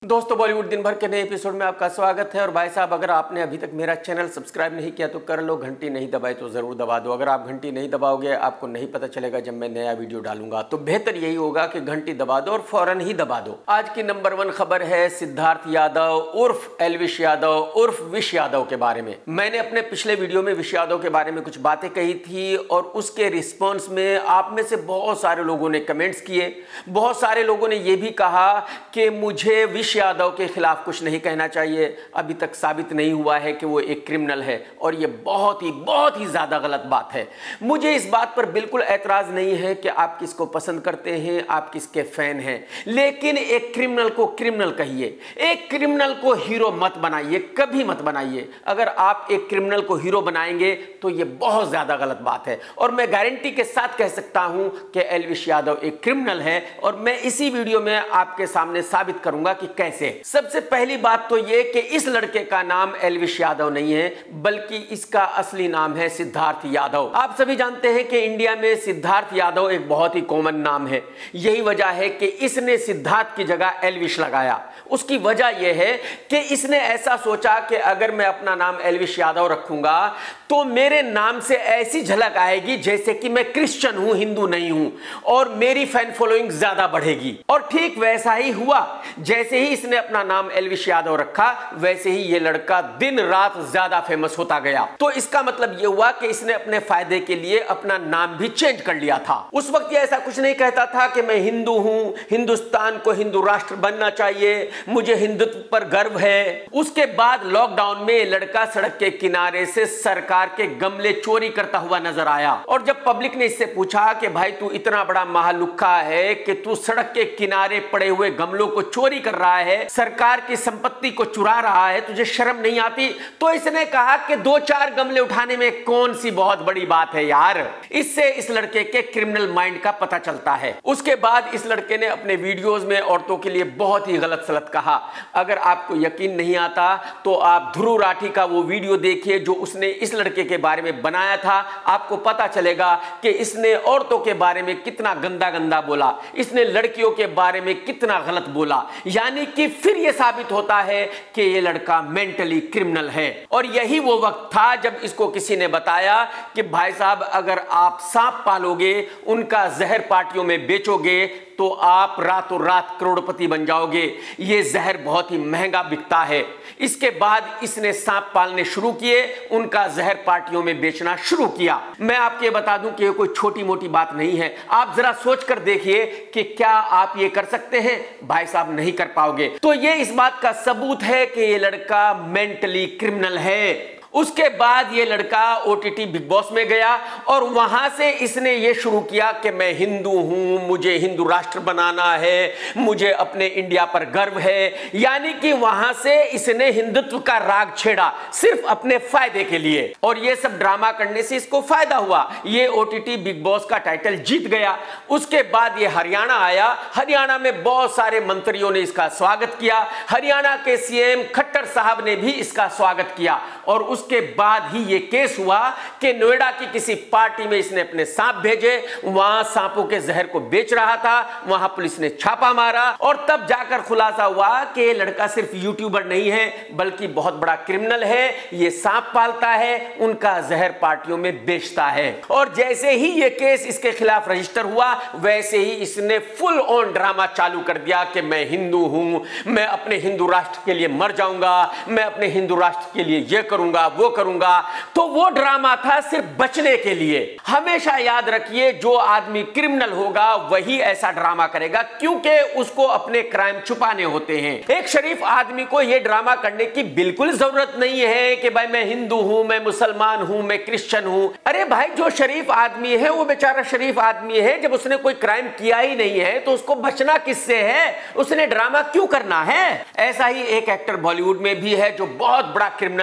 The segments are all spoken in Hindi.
दोस्तों बॉलीवुड दिन भर के नए एपिसोड में आपका स्वागत है। और भाई साहब, अगर आपने अभी तक मेरा चैनल सब्सक्राइब नहीं किया तो कर लो, घंटी नहीं दबाई तो ज़रूर दबा दो। अगर आप घंटी नहीं दबाओगे आपको नहीं पता चलेगा जब मैं नया वीडियो डालूंगा, तो बेहतर यही होगा कि घंटी दबा दो और फौरन ही दबा दो। आज की नंबर 1 खबर है सिद्धार्थ यादव उर्फ एल्विश यादव उर्फ विश यादव के बारे में। मैंने अपने पिछले वीडियो में विश यादव के बारे में कुछ बातें कही थी और उसके रिस्पॉन्स में आप में से बहुत सारे लोगों ने कमेंट्स किए। बहुत सारे लोगों ने यह भी कहा कि मुझे विश यादव के खिलाफ कुछ नहीं कहना चाहिए, अभी तक साबित नहीं हुआ है कि वो एक क्रिमिनल है। और ये बहुत ही ज्यादा गलत बात है। मुझे इस बात पर बिल्कुल ऐतराज नहीं है कि आप किसको पसंद करते हैं, आप किसके फैन हैं, लेकिन एक क्रिमिनल को क्रिमिनल कहिए, एक क्रिमिनल को हीरो मत बनाइए, कभी मत बनाइए। अगर आप एक क्रिमिनल को हीरो बनाएंगे तो ये बहुत ज्यादा गलत बात है। और मैं गारंटी के साथ कह सकता हूं कि एल्विश यादव एक क्रिमिनल है और मैं इसी वीडियो में आपके सामने साबित करूंगा कि कैसे। सबसे पहली बात तो यह कि इस लड़के का नाम एल्विश यादव नहीं है, बल्कि इसका असली नाम है सिद्धार्थ यादव। आप सभी जानते हैं कि इंडिया में सिद्धार्थ यादव एक बहुत ही कॉमन नाम है। यही वजह है कि इसने सिद्धार्थ की जगह एल्विश लगाया। उसकी वजह यह है कि इसने ऐसा सोचा कि अगर मैं अपना नाम एल्विश यादव रखूंगा तो मेरे नाम से ऐसी झलक आएगी जैसे कि मैं क्रिश्चियन हूं, हिंदू नहीं हूं, और मेरी फैन फॉलोइंग ज्यादा बढ़ेगी। और ठीक वैसा ही हुआ। जैसे ही इसने अपना नाम एल्विश यादव रखा, वैसे ही यह लड़का दिन रात ज्यादा फेमस होता गया। तो इसका मतलब यह हुआ कि इसने अपने फायदे के लिए अपना नाम भी चेंज कर लिया था। उस वक्त यह ऐसा कुछ नहीं कहता था कि मैं हिंदू हूं, हिंदुस्तान को हिंदू राष्ट्र बनना चाहिए, मुझे हिंदुत्व पर गर्व है। उसके बाद लॉकडाउन में लड़का सड़क के किनारे से सरकार के गमले चोरी करता हुआ नजर आया। और जब पब्लिक ने इससे पूछा कि भाई तू इतना बड़ा महालुक्खा है कि तू सड़क के किनारे पड़े हुए गमलों को चोरी कर रहा है, सरकार की संपत्ति को चुरा रहा है, तुझे शर्म नहीं आती? तो इसने कहा कि 2-4 गमले उठाने में कौन सी बहुत बड़ी बात है यार। इससे इस लड़के के क्रिमिनल माइंड का पता चलता है। उसके बाद इस लड़के ने अपने वीडियोस में औरतों के लिए बहुत ही गलत सलत कहा। अगर आपको यकीन नहीं आता तो आप ध्रुव राठी का वो वीडियो देखिए जो उसने इस लड़के के बारे में बनाया था। आपको पता चलेगा कि इसने औरतों के बारे में कितना गंदा गंदा बोला, इसने लड़कियों के बारे में कितना गलत बोला। यानी कि फिर यह साबित होता है कि यह लड़का मेंटली क्रिमिनल है। और यही वो वक्त था जब इसको किसी ने बताया कि भाई साहब, अगर आप सांप पालोगे, उनका जहर पार्टियों में बेचोगे तो आप रातों रात करोड़पति बन जाओगे। यह जहर बहुत ही महंगा बिकता है। इसके बाद इसने सांप पालने शुरू किए, उनका जहर पार्टियों में बेचना शुरू किया। मैं आपको ये बता दूं कि यह कोई छोटी मोटी बात नहीं है। आप जरा सोचकर देखिए कि क्या आप ये कर सकते हैं? भाई साहब, नहीं कर पाओगे। तो ये इस बात का सबूत है कि ये लड़का मेंटली क्रिमिनल है। उसके बाद ये लड़का OTT बिग बॉस में गया और वहां से इसने ये शुरू किया कि मैं हिंदू हूं, मुझे हिंदू राष्ट्र बनाना है, मुझे अपने इंडिया पर गर्व है। यानी कि वहां से इसने हिंदुत्व का राग छेड़ा सिर्फ अपने फायदे के लिए। और ये सब ड्रामा करने से इसको फायदा हुआ। ये OTT बिग बॉस का टाइटल जीत गया। उसके बाद ये हरियाणा आया। हरियाणा में बहुत सारे मंत्रियों ने इसका स्वागत किया। हरियाणा के CM खट्टर साहब ने भी इसका स्वागत किया। और उसके बाद ही यह केस हुआ कि नोएडा की किसी पार्टी में इसने अपने सांप भेजे, वहां सांपों के जहर को बेच रहा था। वहां पुलिस ने छापा मारा और तब जाकर खुलासा हुआ कि यह लड़का सिर्फ यूट्यूबर नहीं है, बल्कि बहुत बड़ा क्रिमिनल है। यह सांप पालता है, उनका जहर पार्टियों में बेचता है। और जैसे ही यह केस इसके खिलाफ रजिस्टर हुआ, वैसे ही इसने फुल ऑन ड्रामा चालू कर दिया कि मैं हिंदू हूं, मैं अपने हिंदू राष्ट्र के लिए मर जाऊंगा, मैं अपने हिंदू राष्ट्र के लिए यह करूंगा, वो करूंगा। तो वो ड्रामा था सिर्फ बचने के लिए। हमेशा याद रखिए, जो आदमी क्रिमिनल होगा वही ऐसा ड्रामा करेगा, क्योंकि उसको अपने क्राइम छुपाने होते हैं। एक शरीफ आदमी को यह ड्रामा करने की बिल्कुल जरूरत नहीं है कि भाई मैं हिंदू हूं, मैं मुसलमान हूं, मैं क्रिश्चियन हूं। अरे भाई, जो शरीफ आदमी है वो बेचारा शरीफ आदमी है। जब उसने कोई क्राइम किया ही नहीं है तो उसको बचना किससे है? उसने ड्रामा क्यों करना है? ऐसा ही एक एक्टर बॉलीवुड में भी है जो बहुत बड़ा क्रिमिनल है और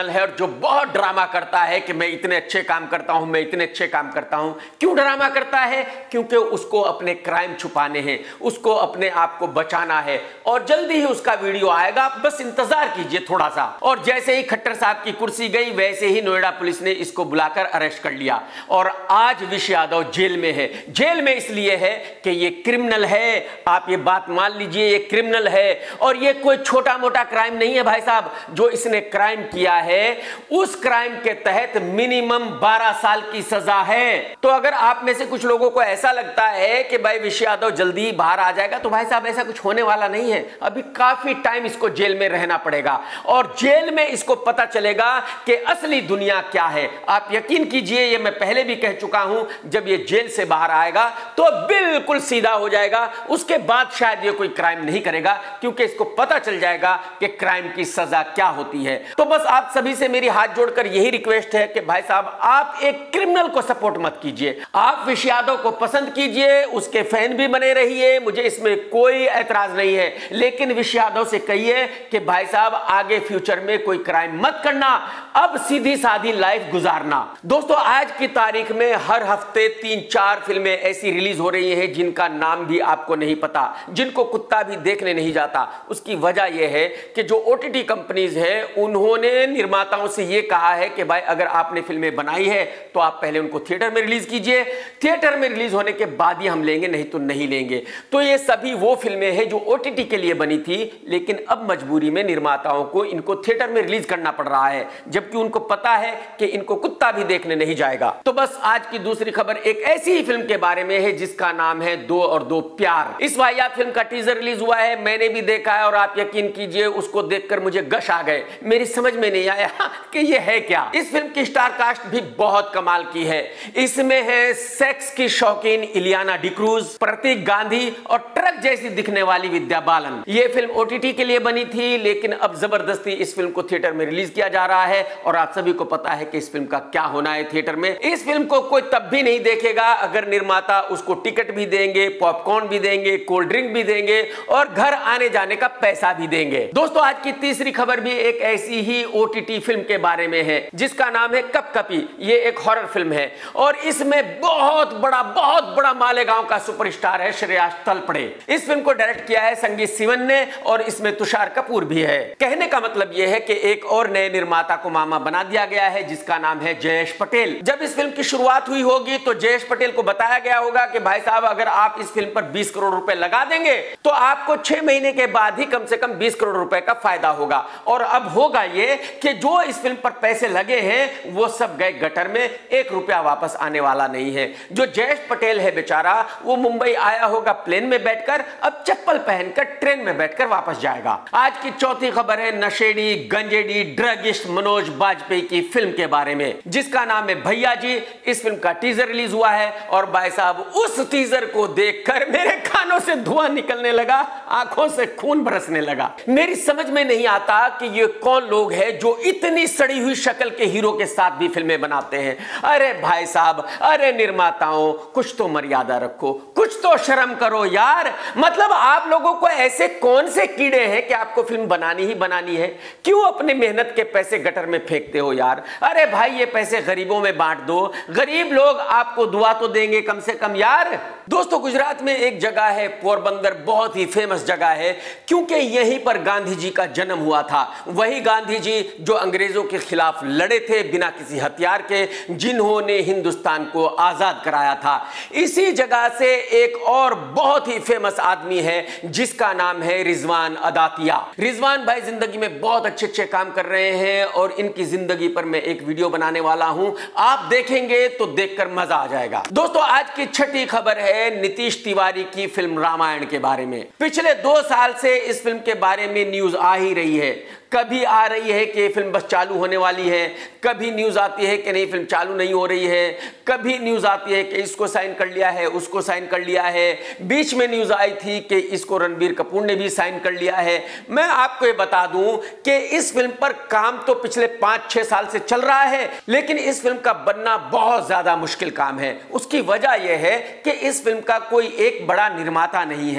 जो बहुत ड्रामा करता है कि मैं इतने अच्छे काम करता हूं, मैं इतने अच्छे काम करता हूं। क्यों ड्रामा करता है? क्योंकि उसको अपने क्राइम छुपाने हैं, उसको अपने आप को बचाना है और जल्दी ही उसका वीडियो आएगा, बस इंतजार कीजिए थोड़ा सा। और जैसे ही खट्टर साहब की कुर्सी गई वैसे ही नोएडा पुलिस ने इसको बुलाकर अरेस्ट कर लिया और आज विश यादव जेल में है। जेल में इसलिए है कि ये क्रिमिनल है, आप ये बात मान लीजिए, ये क्रिमिनल है और ये कोई छोटा मोटा क्राइम नहीं है भाई साहब। जो इसने क्राइम किया है उस क्राइम के तहत मिनिमम 12 साल की सजा है। तो अगर आप में से कुछ लोगों को ऐसा लगता है कि भाई विश यादव जल्दी बाहर आ जाएगा, तो भाई साहब ऐसा कुछ होने वाला नहीं है। अभी काफी टाइम इसको जेल में रहना पड़ेगा और जेल में इसको पता चलेगा कि असली दुनिया क्या है। आप यकीन कीजिए, ये मैं पहले भी कह चुका हूं, जब ये जेल से बाहर आएगा तो बिल्कुल सीधा हो जाएगा। उसके बाद शायद ये कोई क्राइम नहीं करेगा क्योंकि इसको पता चल जाएगा कि क्राइम की सजा क्या होती है। तो बस आप सभी से मेरी हाथ जोड़कर यही रिक्वेस्ट है कि भाई साहब आप एक क्रिमिनल को सपोर्ट मत कीजिए, आप विश यादव को पसंद कीजिए, उसके फैन भी बने रहिए, मुझे इसमें कोई ऐतराज नहीं है। लेकिन विश यादव से कहिए कि भाई साहब आगे फ्यूचर में कोई क्राइम मत करना, अब सीधी सादी लाइफ गुजारना। दोस्तों आज की तारीख में हर हफ्ते 3-4 फिल्में ऐसी रिलीज हो रही हैं जिनका नाम भी आपको नहीं पता, जिनको कुत्ता भी देखने नहीं जाता। उसकी वजह यह है कि जो ओटीटी कंपनीज है उन्होंने निर्माताओं से यह कहा है कि भाई अगर आपने फिल्में बनाई है तो आप पहले उनको थिएटर में रिलीज कीजिए, थिएटर में रिलीज होने के बाद ही हम लेंगे, नहीं तो नहीं लेंगे। तो ये सभी वो फिल्में हैं जो ओटीटी के लिए बनी थी, लेकिन अब मजबूरी में निर्माताओं को इनको थिएटर में रिलीज करना पड़ रहा है, जबकि उनको पता है कि इनको कुत्ता भी देखने नहीं जाएगा। तो बस आज की दूसरी खबर एक ऐसी ही फिल्म के बारे में है जिसका नाम है 2 और 2 प्यार। इस वाहियात फिल्म का टीजर रिलीज हुआ है, मैंने भी देखा है और आप यकीन कीजिए उसको देखकर मुझे गश आ गए। मेरी समझ में नहीं आया कि ये है क्या। इस फिल्म की स्टार कास्ट भी बहुत कमाल की है। इसमें है सेक्स की शौकीन इलियाना डिक्रूज, प्रतीक गांधी और ट्रक जैसी दिखने वाली विद्या बालन। ये फिल्म ओटीटी के लिए बनी थी, लेकिन अब जबरदस्ती इस फिल्म को थिएटर में रिलीज किया जा रहा है और आप सभी को पता है कि इस फिल्म का क्या होना है थिएटर में। इस फिल्म को कोई तब भी नहीं देखेगा अगर निर्माता उसको टिकट भी देंगे, पॉपकॉर्न भी देंगे, कोल्ड ड्रिंक भी देंगे और घर आने जाने का पैसा भी देंगे। दोस्तों आज की तीसरी खबर भी एक ऐसी ही ओटीटी फिल्म के बारे में है जिसका नाम है कपकपी। ये एक हॉरर फिल्म है और इसमें बहुत बड़ा मालेगांव का सुपरस्टार है श्रेयस तलपड़े। इस फिल्म को डायरेक्ट किया है संगीत सिवन ने और इसमें तुषार कपूर भी है। कहने का मतलब यह है कि एक और नए निर्माता को मामा बना दिया गया है जिसका नाम है जयेश पटेल। जब इस फिल्म की शुरुआत हुई होगी तो जयेश पटेल को बताया गया होगा कि भाई साहब अगर आप इस फिल्म पर 20 करोड़ रुपए लगा देंगे तो आपको 6 महीने के बाद ही कम से कम 20 करोड़ रुपए का फायदा होगा। और अब होगा ये कि जो इस फिल्म पर पैसे लगे हैं वो सब गए गटर में, 1 रुपया वापस आने वाला नहीं है। जो जयेश पटेल है बेचारा, वो मुंबई आया होगा प्लेन में बैठकर, अब चप्पल पहनकर ट्रेन में बैठकर वापस जाएगा। आज की चौथी खबर है नशेड़ी गंजेड़ी ड्रगिस्ट मनोज बाजपेयी की फिल्म के बारे में जिसका नाम है भैया जी। इस फिल्म का टीजर रिलीज हुआ है और भाई साहब उस टीजर को देखकर मेरे कानों से धुआं निकलने लगा, आंखों से खून बरसने लगा। मेरी समझ में नहीं आता कि ये कौन लोग हैं जो इतनी सड़ी हुई शक्ल के हीरो के साथ भी फिल्में बनाते हैं। अरे भाई साहब, अरे निर्माताओं, कुछ तो मर्यादा रखो, कुछ तो शर्म करो यार। मतलब आप लोगों को ऐसे कौन से कीड़े हैं कि आपको फिल्म बनानी ही बनानी है? क्यों अपने मेहनत के पैसे गटर में फेंकते हो यार? अरे भाई ये पैसे गरीबों में बांट दो, गरीब लोग आपको दुआ तो देंगे कम से कम यार। दोस्तों गुजरात में एक जगह है पोरबंदर, बहुत ही फेमस जगह है क्योंकि यहीं पर गांधी जी का जन्म हुआ था। वही गांधी जी जो अंग्रेजों के खिलाफ लड़े थे बिना किसी हथियार के, जिन्होंने हिंदुस्तान को आजाद कराया था। इसी जगह से एक और बहुत ही फेमस आदमी है जिसका नाम है रिजवान अदातिया। रिजवान भाई जिंदगी में बहुत अच्छे काम कर रहे हैं और इनकी जिंदगी पर मैं एक वीडियो बनाने वाला हूं, आप देखेंगे तो देखकर मजा आ जाएगा। दोस्तों आज की छठी खबर है नीतीश तिवारी की फिल्म रामायण के बारे में। पिछले 2 साल से इस फिल्म के बारे में न्यूज आ ही रही है। कभी आ रही है कि फिल्म बस चालू होने वाली है, कभी न्यूज आती है कि नहीं फिल्म चालू नहीं हो रही है, कभी न्यूज आती है कि इसको साइन कर लिया है, उसको साइन कर लिया है। बीच में न्यूज आई थी कि इसको रणबीर कपूर ने भी साइन कर लिया है। मैं आपको ये बता दूं कि इस फिल्म पर काम तो पिछले 5-6 साल से चल रहा है, लेकिन इस फिल्म का बनना बहुत ज्यादा मुश्किल काम है। उसकी वजह यह है कि इस फिल्म का कोई एक बड़ा निर्माता नहीं है,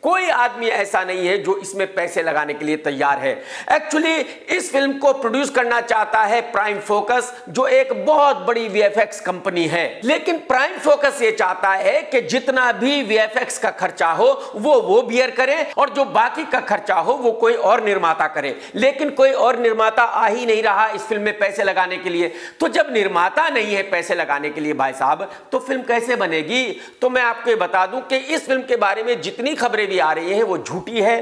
कोई आदमी ऐसा नहीं है जो इसमें पैसे लगाने के लिए तैयार है। एक्चुअली इस फिल्म को प्रोड्यूस करना चाहता है प्राइम फोकस, जो एक बहुत बड़ी वीएफएक्स कंपनी है। लेकिन प्राइम फोकस ये चाहता है कि जितना भी वीएफएक्स का खर्चा हो वो बियर करे और जो बाकी का खर्चा हो वो कोई और निर्माता करे। लेकिन कोई और निर्माता आ ही नहीं रहा इस फिल्म में पैसे लगाने के लिए। तो जब निर्माता नहीं है पैसे लगाने के लिए भाई साहब, तो फिल्म कैसे बनेगी? तो मैं आपको ये बता दूं कि इस फिल्म के बारे में जितनी खबरें भी आ रही हैं वो झूठी है।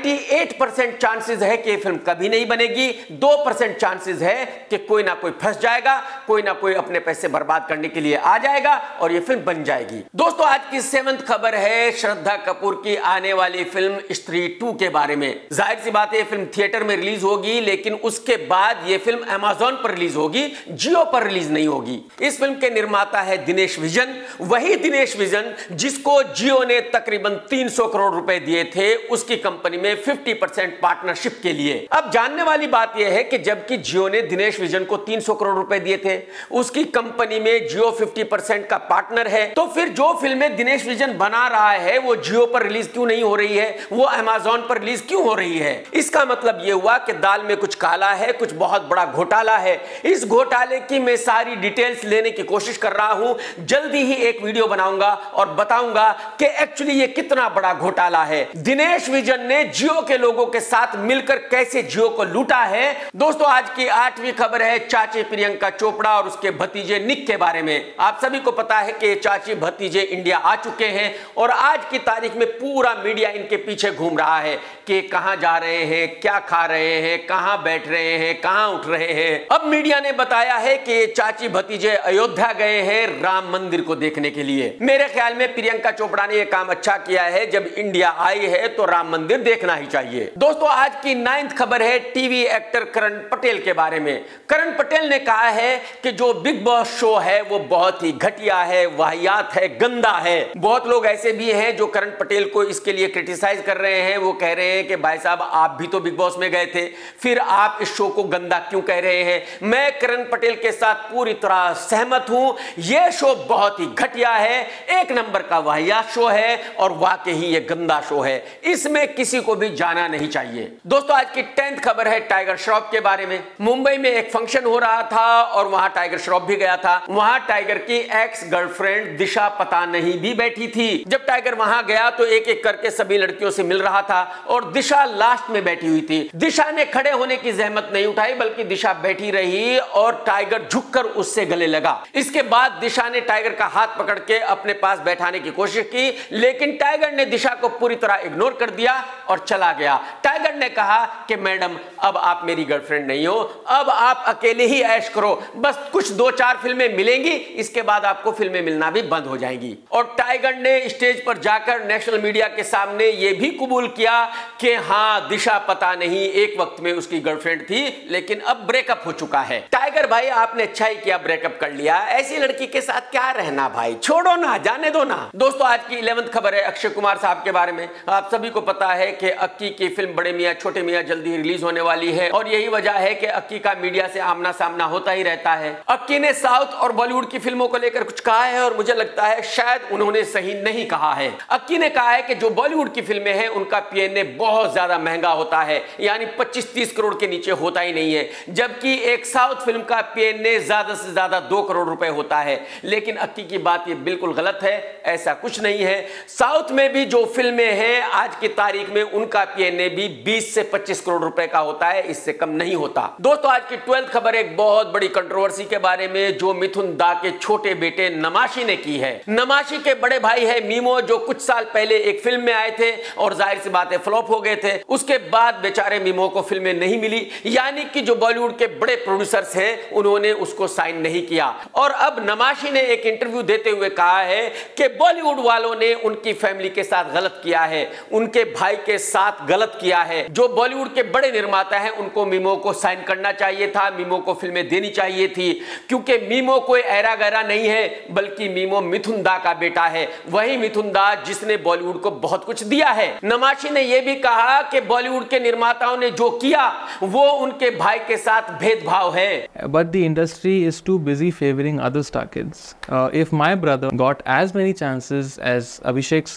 98% चांसेस है कि ये फिल्म कभी नहीं बनेगी। 2% चांसेस है कि कोई ना कोई फंस जाएगा, कोई ना कोई अपने पैसे बर्बाद करने के लिए आ जाएगा और ये फिल्म बन जाएगी। दोस्तों, आज की 7th खबर है श्रद्धा कपूर की आने वाली फिल्म स्त्री 2 के बारे में। जाहिर सी बात है ये फिल्म थिएटर में रिलीज होगी, लेकिन उसके बाद ये फिल्म अमेज़न पर रिलीज होगी, जियो पर रिलीज नहीं होगी। इस फिल्म के निर्माता है दिनेश विजन, वही दिनेश विजन जिसको जियो ने तकरीबन 300 करोड़ रुपए दिए थे उसकी कंपनी में 50% पार्टनरशिप के लिए। अब जानने वाली बात यह है कि जबकि जियो ने दिनेश विजन को 300 करोड़ रुपए दिए थे, उसकी कंपनी में जियो 50% का पार्टनर है, तो फिर जो फिल्में दिनेश विजन बना रहा है वो जियो पर रिलीज क्यों नहीं हो रही है, वो अमेज़न पर रिलीज क्यों हो रही है? इसका मतलब यह हुआ कि दाल में कुछ काला है, कुछ बहुत बड़ा घोटाला है। इस घोटाले की मैं सारी डिटेल्स लेने की कोशिश कर रहा हूं। जल्दी ही एक वीडियो बनाऊंगा और बताऊंगा कि एक्चुअली ये कितना बड़ा घोटाला है। दिनेश विजन ने जियो के लोगों के साथ मिलकर कैसे जियो को लूटा है। दोस्तों, आज की 8वीं खबर है चाची प्रियंका चोपड़ा और उसके भतीजे निक के बारे में। आप सभी को पता है कि चाची भतीजे इंडिया आ चुके हैं और आज की तारीख में पूरा मीडिया इनके पीछे घूम रहा है कि कहां जा रहे हैं, क्या खा रहे हैं, कहां बैठ रहे हैं, कहां उठ रहे हैं। अब मीडिया ने बताया है कि ये चाची भतीजे अयोध्या गए हैं राम मंदिर को देखने के लिए। मेरे ख्याल में प्रियंका चोपड़ा ने यह काम अच्छा किया है, जब इंडिया आई है तो राम मंदिर देखना ही चाहिए। दोस्तों, आज की 9th खबर है टीवी एक्टर करण पटेल के बारे में। करण पटेल ने कहा है कि जो बिग बॉस शो है वो बहुत ही घटिया है, वाहियात है, गंदा है। बहुत लोग ऐसे भी हैं जो करण पटेल को इसके लिए क्रिटिसाइज कर रहे हैं। वो कह रहे हैं कि भाई साहब आप भी तो बिग बॉस में गए थे, फिर आप इस शो को गंदा क्यों कह रहे हैं? मैं करण पटेल के साथ पूरी तरह सहमत हूं। यह शो बहुत ही घटिया है, एक नंबर का वाहियात शो है और वाकई ही यह गंदा शो है। इसमें किसी को भी जाना नहीं चाहिए। दोस्तों, आज की 10th खबर है टाइगर श्रॉफ के बारे में। मुंबई में एक फंक्शन हो रहा था और वहां टाइगर श्रॉफ भी गया था। वहां टाइगर की एक्स गर्लफ्रेंड दिशा पता नहीं भी बैठी थी। जब टाइगर वहां गया तो एक एक करके सभी लड़कियों से मिल रहा था और दिशा लास्ट में बैठी हुई थी। दिशा ने खड़े होने की जहमत नहीं उठाई, बल्कि दिशा बैठी रही और टाइगर झुककर उससे गले लगा। इसके बाद दिशा ने टाइगर का हाथ पकड़ के अपने पास बैठाने की कोशिश की, लेकिन टाइगर ने दिशा को पूरी तरह इग्नोर कर दिया और चला गया। टाइगर ने कहा कि मैडम अब आप मेरी गर्लफ्रेंड नहीं हो, अब आप अकेले ही ऐश करो, बस कुछ 2-4 फिल्में मिलेंगी, इसके बाद आपको फिल्में मिलना भी बंद हो जाएंगी। और टाइगर ने स्टेज पर जाकर नेशनल मीडिया के सामने यह भी कबूल किया कि हां, दिशा पता नहीं एक वक्त में उसकी गर्लफ्रेंड थी, लेकिन अब ब्रेकअप हो चुका है। टाइगर भाई, आपने अच्छा ही किया, ब्रेकअप कर लिया। ऐसी लड़की के साथ क्या रहना भाई, छोड़ो ना, जाने दो ना। दोस्तों, आज की 11th खबर है अक्षय कुमार साहब के बारे में। आप सभी को पता है कि अक्की की फिल्म बड़े मियां छोटे मियां जल्दी रिलीज होने वाली है और यही वजह है कि अक्की का मीडिया से आमना सामना होता ही रहता है। अक्की ने साउथ और बॉलीवुड की फिल्मों को लेकर कुछ कहा है और मुझे लगता है शायद उन्होंने सही नहीं कहा है। अक्की ने कहा है कि जो बॉलीवुड की फिल्में हैं उनका पीएनए बहुत ज्यादा महंगा होता है, यानी 25-30 करोड़ के नीचे होता ही नहीं है, जबकि एक साउथ फिल्म का पीएनए ज्यादा से ज्यादा 2 करोड़ रुपए होता है। लेकिन अक्की की बात ये बिल्कुल गलत है, ऐसा कुछ नहीं है। साउथ में भी जो फिल्में हैं आज की तारीख में उनका पीएनए भी 20 से 25 करोड़ रुपए का होता है, इससे कम नहीं होता। दोस्तों, आज की 12th खबर एक बहुत बड़ी कंट्रोवर्सी के बारे में जो मिथुन दा के छोटे बेटे नमाशी ने की है। नमाशी के बड़े भाई है मीमो, जो कुछ साल पहले एक फिल्म में आए थे और जाहिर सी बात है फ्लॉप हो गए थे। उसके बाद बेचारे मीमो को फिल्में नहीं मिली, यानी कि जो बॉलीवुड के बड़े प्रोड्यूसर्स हैं उन्होंने उसको साइन नहीं किया। और अब नमाशी ने एक इंटरव्यू देते हुए कहा है कि बॉलीवुड वालों ने उनकी फैमिली के साथ गलत किया है, उनके भाई के साथ गलत किया है। जो बॉलीवुड के बड़े निर्माता हैं उनको मीमो को साइन करना चाहिए था, मीमो को फिल्में देनी चाहिए थी, क्योंकि मीमो कोई ऐरा गैरा नहीं है, बल्कि मीमो मिथुन दा का बेटा है। वही मिथुन दा जिसने बॉलीवुड को बहुत कुछ दिया है। नमाशी ने यह भी कहा कि बॉलीवुड के निर्माताओं ने जो किया वो उनके भाई के साथ भेदभाव है। But the industry is too busy favoring other star kids. If my brother got as many chances as Abhishek sir,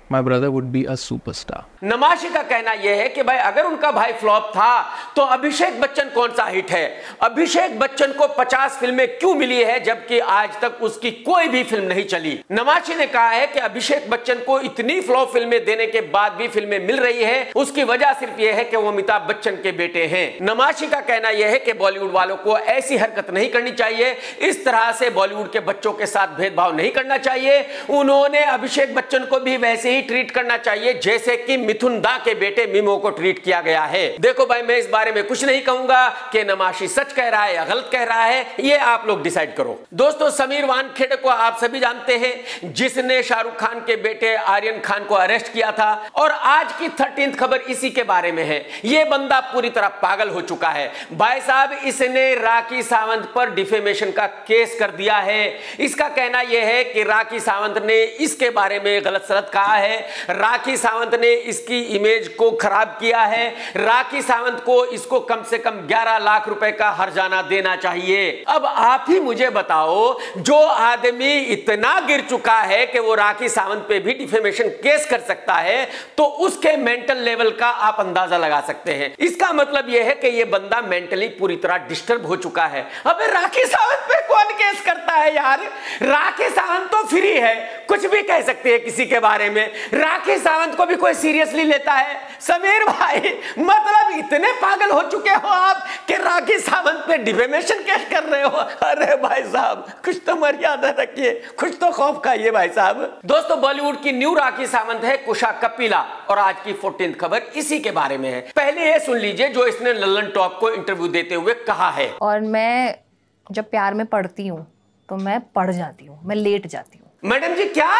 my brother would be a superstar. Namashi का कहना यह है कि भाई अगर उनका भाई फ्लॉप था तो अभिषेक बच्चन कौन सा हिट है। अभिषेक बच्चन को 50 फिल्में क्यों मिली है जबकि आज तक उसकी कोई भी फिल्म नहीं चली। नमाशी ने कहा है कि अभिषेक बच्चन को इतनी फ्लॉप फिल्में देने के बाद भी फिल्में मिल रही है, उसकी वजह सिर्फ यह है कि वो अमिताभ बच्चन के बेटे हैं। नमाशी का कहना यह है कि बॉलीवुड वालों को ऐसी हरकत नहीं करनी चाहिए, इस तरह से बॉलीवुड के बच्चों के साथ भेदभाव नहीं करना चाहिए। उन्होंने अभिषेक बच्चन को भी वैसे ही ट्रीट करना चाहिए जैसे कि मिथुन दा के बेटे मिमो को ट्रीट किया गया है। देखो भाई, मैं इस बारे में कुछ नहीं कहूंगा कि नमाशी सच कह रहा है या गलत कह रहा है, ये आप लोग डिसाइड करो। दोस्तों, समीर वानखेड़े को आप सभी जानते हैं, जिसने शाहरुख खान के बेटे आर्यन खान को अरेस्ट किया था, और आज की 13th खबर इसी के बारे में है। यह बंदा पूरी तरह पागल हो चुका है भाई साहब। इसने राखी सावंत पर डिफेमेशन का केस कर दिया है। इसका कहना यह है कि राखी सावंत ने इसके बारे में गलत सलत कहा है, राखी सावंत ने इसकी इमेज को खराब किया है, राखी सावंत को इसको कम से कम 11 लाख रुपए का हर्जाना देना चाहिए। अब आप ही मुझे बताओ, जो आदमी इतना गिर चुका है कि वो राखी सावंत पे भी डिफेमेशन केस कर सकता है, तो उसके मेंटल लेवल का आप अंदाजा लगा सकते हैं। इसका मतलब यह है कि यह बंदा मेंटली पूरी तरह डिस्टर्ब हो चुका है। अबे राखी सावंत पे कौन केस करता है यार? राखी सावंत तो फ्री है, कुछ भी कह सकते हैं किसी के बारे में। राखी सावंत को भी कोई सीरियसली लेता है? समीर भाई, मतलब इतने पागल हो चुके हो आप कि राखी सावंत पे डिफेमेशन केस कर रहे हो? अरे भाई साहब, कुछ तो मर्यादा रखिए, कुछ तो खौफ खाइए भाई साहब। दोस्तों, बॉलीवुड की न्यू राखी सावंत है कुशा कपिला, और आज की 14th खबर इसी के बारे में है। पहले ये सुन लीजिए जो इसने लल्लन टॉप को इंटरव्यू देते हुए कहा है। और मैं जब प्यार में पड़ती हूँ तो मैं पड़ जाती हूँ, मैं लेट जाती हूँ। मैडम जी, क्या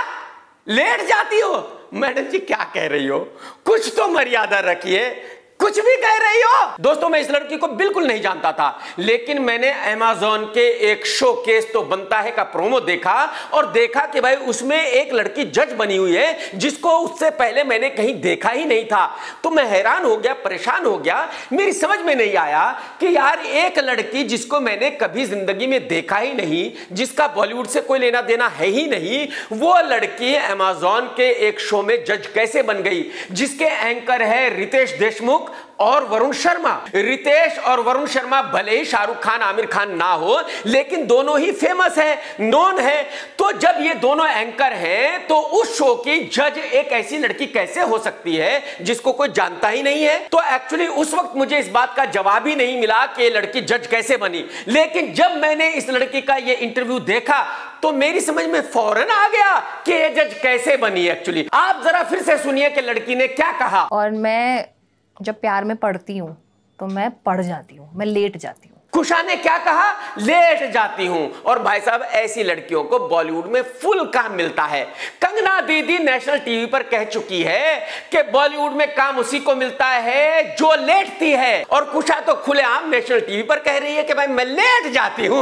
लेट जाती हो? मैडम जी क्या कह रही हो? कुछ तो मर्यादा रखिए, कुछ भी कह रही हो। दोस्तों, मैं इस लड़की को बिल्कुल नहीं जानता था, लेकिन मैंने अमेज़न के एक शो केस तो बनता है का प्रोमो देखा, और देखा कि भाई उसमें एक लड़की जज बनी हुई है जिसको उससे पहले मैंने कहीं देखा ही नहीं था। तो मैं हैरान हो गया, परेशान हो गया। मेरी समझ में नहीं आया कि यार एक लड़की जिसको मैंने कभी जिंदगी में देखा ही नहीं, जिसका बॉलीवुड से कोई लेना देना है ही नहीं, वो लड़की अमेज़न के एक शो में जज कैसे बन गई, जिसके एंकर है रितेश देशमुख और वरुण शर्मा। रितेश और वरुण शर्मा भले ही शाहरुख खान आमिर खान ना हो, लेकिन दोनों ही फेमस है, नोन है। तो जब ये दोनों एंकर हैं, तो उस शो की जज एक ऐसी लड़की कैसे हो सकती है जिसको कोई जानता ही नहीं है? तो एक्चुअली उस वक्त मुझे इस बात का जवाब ही नहीं मिला कि ये लड़की जज कैसे बनी। लेकिन जब मैंने इस लड़की का ये इंटरव्यू देखा तो मेरी समझ में फौरन आ गया कि ये जज कैसे बनी। एक्चुअली आप जरा फिर से सुनिए कि लड़की ने क्या कहा। और मैं जब प्यार में पड़ती हूँ तो मैं पड़ जाती हूँ, मैं लेट जाती हूँ। कुशा ने क्या कहा? लेट जाती हूं। और भाई साहब, ऐसी लड़कियों को बॉलीवुड में फुल काम मिलता है। कंगना दीदी नेशनल टीवी पर कह चुकी है कि बॉलीवुड में काम उसी को मिलता है जो लेटती है, और कुशा तो खुलेआम नेशनल टीवी पर कह रही है कि भाई मैं लेट जाती हूं।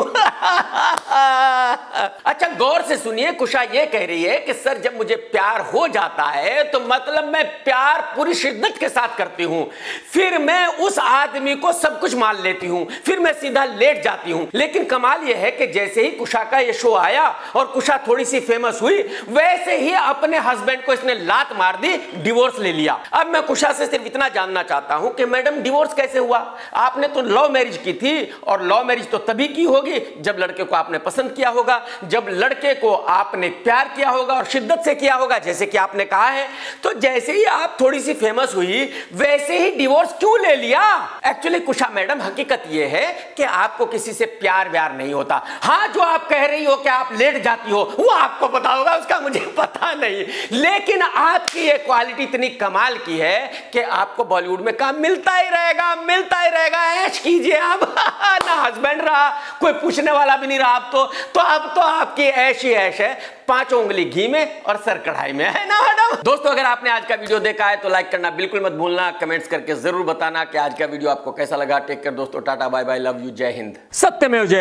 अच्छा, गौर से सुनिए, कुशा ये कह रही है कि सर जब मुझे प्यार हो जाता है तो मतलब मैं प्यार पूरी शिद्दत के साथ करती हूं, फिर मैं उस आदमी को सब कुछ मान लेती हूं, फिर मैं सीधा लेट जाती हूं। लेकिन कमाल यह है कि जैसे ही कुशा का ये शो आया और कुशा थोड़ी सी फेमस हुई, वैसे ही अपने हस्बैंड को इसने लात मार दी, डिवोर्स ले लिया। अब मैं कुशा से सिर्फ इतना जानना चाहता हूं कि मैडम डिवोर्स कैसे हुआ? आपने तो लव मैरिज की थी, और लव मैरिज तो तभी की होगी जब लड़के को आपने पसंद किया होगा, जब लड़के को आपने प्यार किया होगा और शिद्दत से किया होगा, जैसे कि आपने कहा है। तो जैसे ही आप थोड़ी सी फेमस हुई, वैसे ही डिवोर्स क्यों ले लिया? एक्चुअली कुशा मैडम, हकीकत यह है कि आपको किसी से प्यार व्यार नहीं होता। हाँ, जो आप कह रही हो कि आप लेट जाती हो, वो आपको पता होगा, उसका मुझे पता नहीं। लेकिन आपकी ये क्वालिटी इतनी कमाल की है कि आपको बॉलीवुड में काम मिलता ही रहेगा, मिलता ही रहेगा। ऐश कीजिए आप। ना हस्बैंड रहा, कोई पूछने वाला भी नहीं रहा आप तो अब तो आपकी ऐश ही ऐश है, 5 उंगली घी में और सर कढ़ाई में, है ना मैडम? दोस्तों, अगर आपने आज का वीडियो देखा है तो लाइक करना बिल्कुल मत भूलना, कमेंट्स करके जरूर बताना कि आज का वीडियो आपको कैसा लगा। टेक केयर दोस्तों, tata bye bye, love you, जय हिंद, सत्यमेव जयते।